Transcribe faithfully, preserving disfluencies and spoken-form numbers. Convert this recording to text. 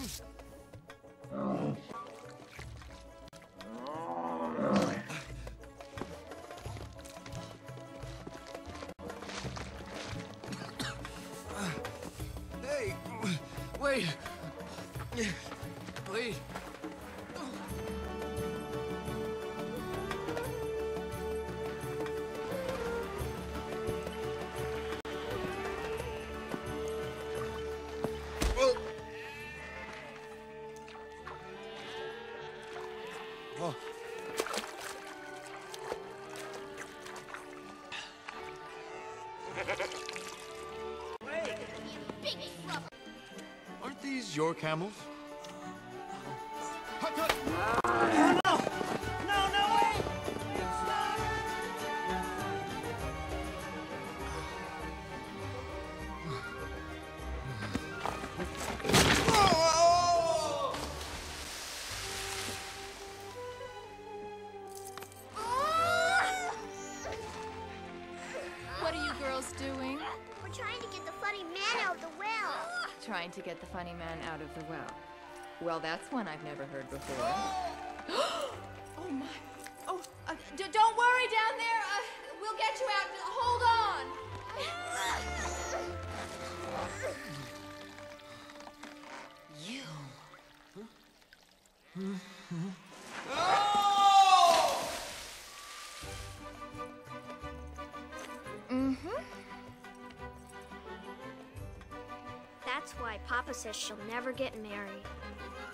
Hey, wait. Please. Oh. Aren't these your camels? Hut, hut. Oh, no! No, no way! What are you girls doing? We're trying to get the funny man out of the well. Trying to get the funny man out of the well. Well, that's one I've never heard before. Oh my! Oh, uh, d don't worry down there. Uh, we'll get you out. Hold on. You. Mm-hmm. That's why Papa says she'll never get married.